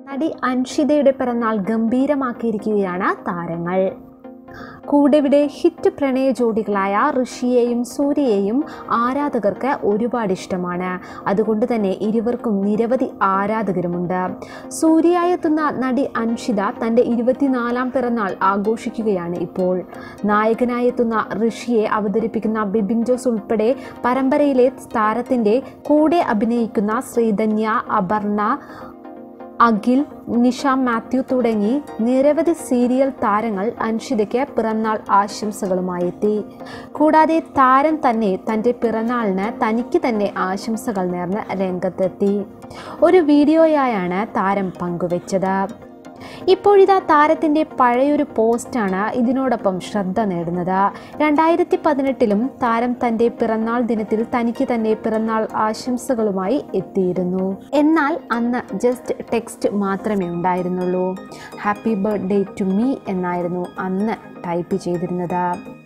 നടി അൻഷിതയുടെ പിറന്നാൾ ഗംഭീരമാക്കിയിരിക്കുകയാണ് താരങ്ങൾ. കൂടെവിടെ ഹിറ്റ് പ്രണയ ജോഡികളായ ഋഷിയെയും സൂര്യയെയും ആരാധകർക്ക് ഒരുപാട് ഇഷ്ടമാണ്. അതുകൊണ്ട് തന്നെ ഇരുവർക്കും നിരവധി ആരാധകരുമുണ്ട്. സൂര്യയായെത്തുന്ന നടി അൻഷിത തൻ്റെ 24ാം പിറന്നാൾ ആഘോഷിക്കുകയാണ് ഇപ്പോൾ. നായകനായെത്തുന്ന ഋഷിയെ അവതരിപ്പിക്കുന്ന ബിബിൻ ജോസ് ഉൾപ്പെടെ പരമ്പരയിലെ താരത്തിൻ്റെ കൂടെ അഭിനയിക്കുന്ന ശ്രീധന്യ, അപർണ, അഖിൽ, നിഷ മാത്യു തുടങ്ങി നിരവധി സീരിയൽ താരങ്ങൾ അൻഷിതയ്ക്ക് പിറന്നാൾ ആശംസകളുമായി എത്തി. കൂടാതെ താരം തന്നെ തൻ്റെ പിറന്നാളിന് തനിക്ക് തന്നെ ആശംസകൾ നേർന്ന് രംഗത്തെത്തി. ഒരു വീഡിയോയായാണ് താരം പങ്കുവച്ചത്. ഇപ്പോഴിതാ താരത്തിൻ്റെ പഴയൊരു പോസ്റ്റാണ് ഇതിനോടൊപ്പം ശ്രദ്ധ നേടുന്നത്. 2018-ലും താരം തൻ്റെ പിറന്നാൾ ദിനത്തിൽ തനിക്ക് തന്നെ പിറന്നാൾ ആശംസകളുമായി എത്തിയിരുന്നു. എന്നാൽ അന്ന് ജസ്റ്റ് ടെക്സ്റ്റ് മാത്രമേ ഉണ്ടായിരുന്നുള്ളൂ. ഹാപ്പി ബർത്ത്ഡേ ടു മീ എന്നായിരുന്നു അന്ന് ടൈപ്പ് ചെയ്തിരുന്നത്.